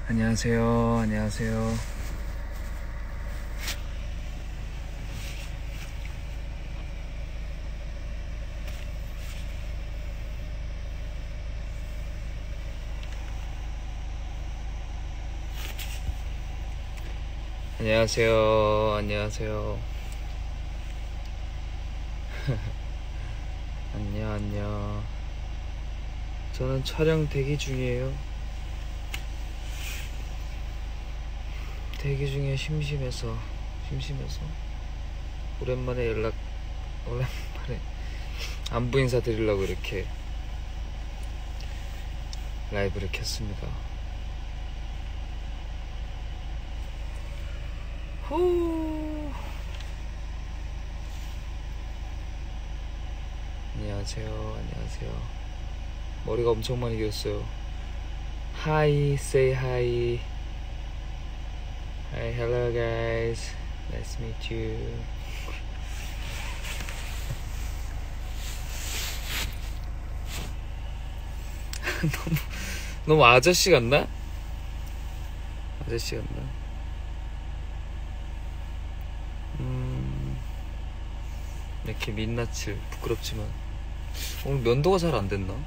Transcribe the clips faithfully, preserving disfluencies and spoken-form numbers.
안녕하세요. 안녕하세요. 안녕하세요. 안녕하세요. 안녕, 안녕. 저는 촬영 대기 중이에요. 대기 중에 심심해서, 심심해서. 오랜만에 연락, 오랜만에 안부 인사 드리려고 이렇게 라이브를 켰습니다. 후. 안녕하세요. 안녕하세요. 머리가 엄청 많이 길었어요. Hi, say hi. Hi, hello guys. Nice to meet you. 너무 너무 아저씨 같나? 아저씨 같나? 음, 이렇게 민낯을 부끄럽지만 오늘 면도가 잘 안 됐나?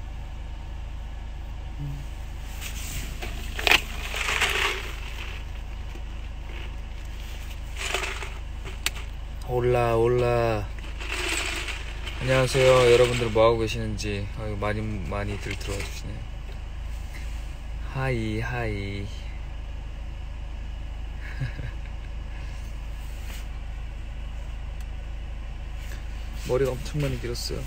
음. 올라 올라. 안녕하세요. 여러분들 뭐 하고 계시는지 아유, 많이 많이들 들어와 주시네요. 하이 하이. 머리가 엄청 많이 길었어요.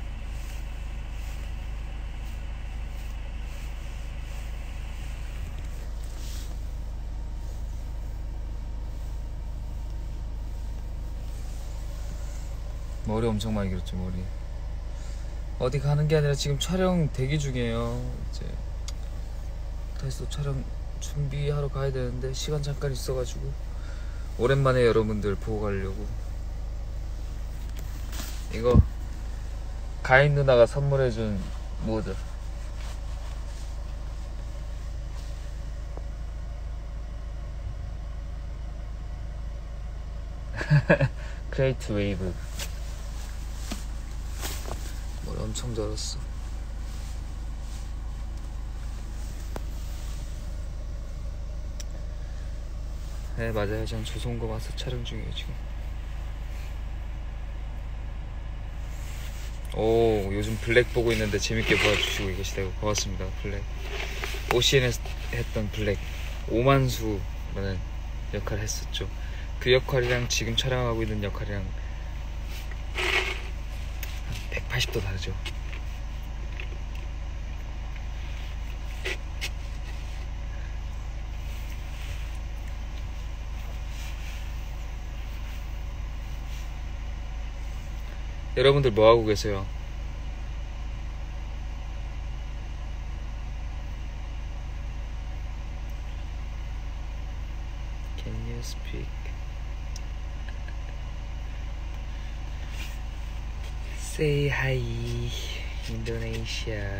머리 엄청 많이 길었죠. 머리 어디 가는 게 아니라 지금 촬영 대기 중이에요. 이제 다시 또 촬영 준비하러 가야 되는데 시간 잠깐 있어가지고 오랜만에 여러분들 보고 가려고. 이거 가인 누나가 선물해준 뭐죠? 크레이트 웨이브. 머리 엄청 잘랐어. 네 맞아요. 전 조선거 마스 촬영 중이에요 지금. 오 요즘 블랙 보고 있는데 재밌게 봐주시고 계시다고. 고맙습니다. 블랙 오씨엔에서 했던 블랙 오만수라는 역할을 했었죠. 그 역할이랑 지금 촬영하고 있는 역할이랑 백팔십 도 다르죠. 여러분들 뭐 하고 계세요? Can you speak? Say hi, Indonesia.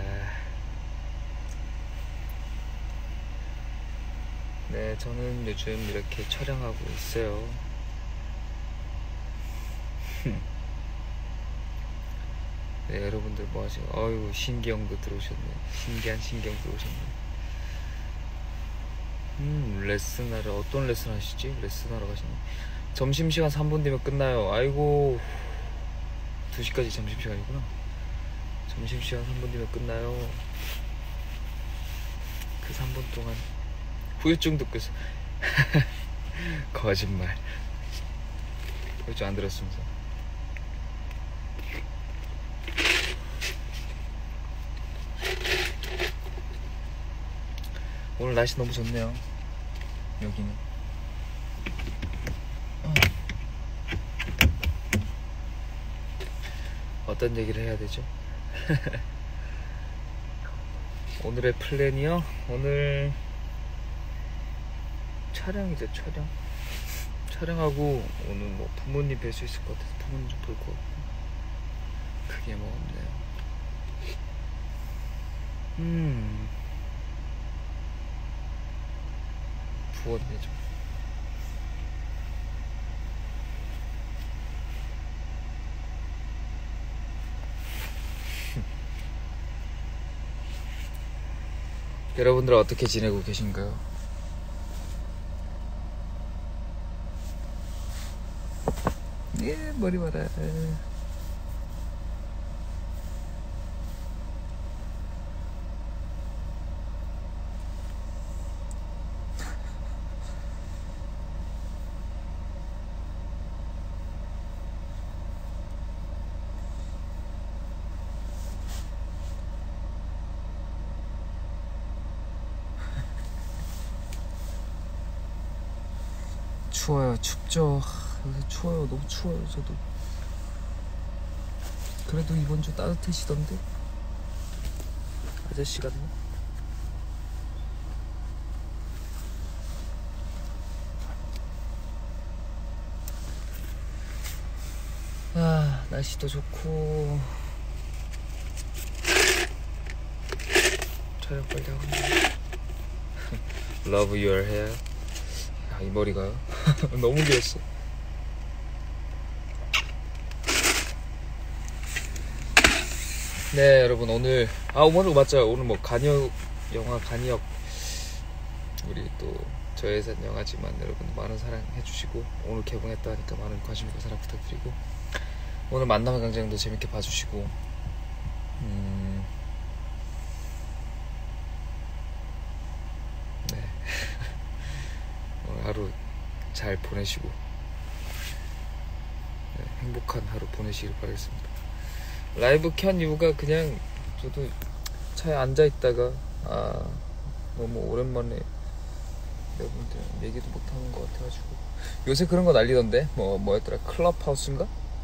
네, 저는 요즘 이렇게 촬영하고 있어요. 네, 여러분들 뭐 하세요? 어이구, 신기형도 들어오셨네. 신기한 신기형 들어오셨네. 음, 레슨하러, 어떤 레슨 하시지? 레슨하러 가시네. 점심시간 삼 분 뒤면 끝나요. 아이고, 두 시까지 점심시간이구나. 점심시간 삼 분 뒤면 끝나요. 그 삼 분 동안 후유증 듣고 있어. 거짓말. 후유증 안 들었으면서. 오늘 날씨 너무 좋네요. 여기는 어. 어떤 얘기를 해야 되죠? 오늘의 플랜이요? 오늘 촬영이죠. 촬영 촬영하고 오늘 뭐 부모님 뵐 수 있을 것 같아서 부모님 좀 볼 것 같고 그게 뭐 없네요. 음 후원 해줘. 여러분들 어떻게 지내고 계신가요? 예, 머리 봐라. 추워요. 춥죠. 요새 추워요. 너무 추워요. 저도. 그래도 이번 주 따뜻해지던데. 아저씨 같네. 아, 날씨도 좋고. 촬영 빨리 하고. Love your hair. 야, 이 머리가요? 너무 귀엽어. 네, 여러분 오늘 아 오늘 맞죠? 오늘 뭐 간역 영화 간역 우리 또 저예산 영화지만 여러분 많은 사랑 해주시고 오늘 개봉했다 하니까 많은 관심과 사랑 부탁드리고 오늘 만남의 광장도 재밌게 봐주시고 음... 네 오늘 하루 잘 보내시고 네, 행복한 하루 보내시길 바라겠습니다. 라이브 켠 이유가 그냥 저도 차에 앉아있다가 아 너무 오랜만에 여러분들 얘기도 못하는 것 같아가지고 요새 그런 거 난리던데 뭐 뭐였더라 클럽하우스인가?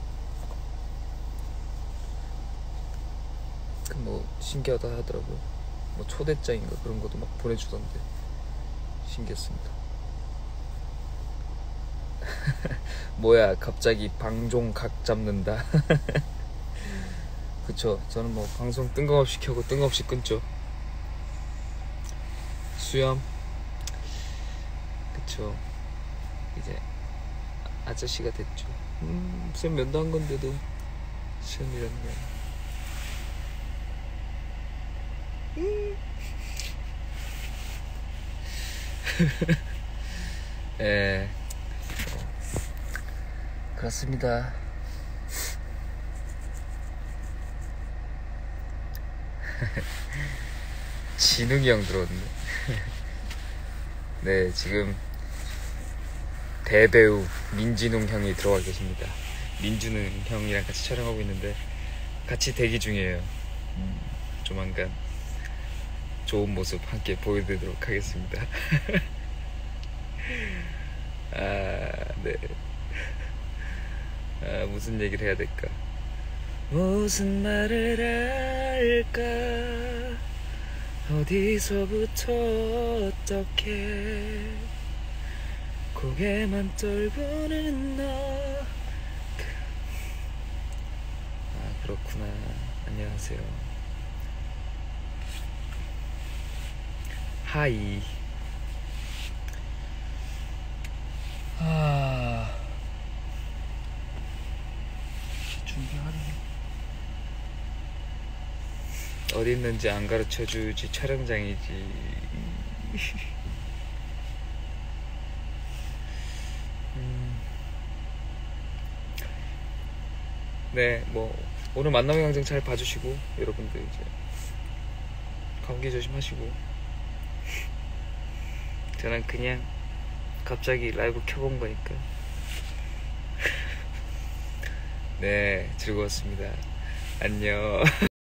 그 뭐 신기하다 하더라고요. 뭐 초대장인가 그런 것도 막 보내주던데 신기했습니다. 뭐야 갑자기 방종 각 잡는다. 그쵸. 저는 뭐 방송 뜬금없이 켜고 뜬금없이 끊죠. 수염. 그쵸. 이제 아저씨가 됐죠. 음, 수염 면도 한 건데도 수염이라는 게. 음. 예. 그렇습니다. 진웅이 형 들어왔네. 네, 지금 대배우 민진웅 형이 들어와 계십니다. 민준웅 형이랑 같이 촬영하고 있는데 같이 대기 중이에요. 음, 조만간 좋은 모습 함께 보여드리도록 하겠습니다. 아, 네. 아, 무슨 얘기를 해야 될까? 무슨 말을 할까? 어디서부터 어떻게 고개만 떨구는 너. 아, 그렇구나. 안녕하세요. 하이. 아, 준비하네. 어디 있는지 안 가르쳐주지 촬영장이지. 음. 네, 뭐 오늘 만남의 광장 잘 봐주시고 여러분들 이제 감기 조심하시고 저는 그냥 갑자기 라이브 켜본 거니까 네, 즐거웠습니다. 안녕.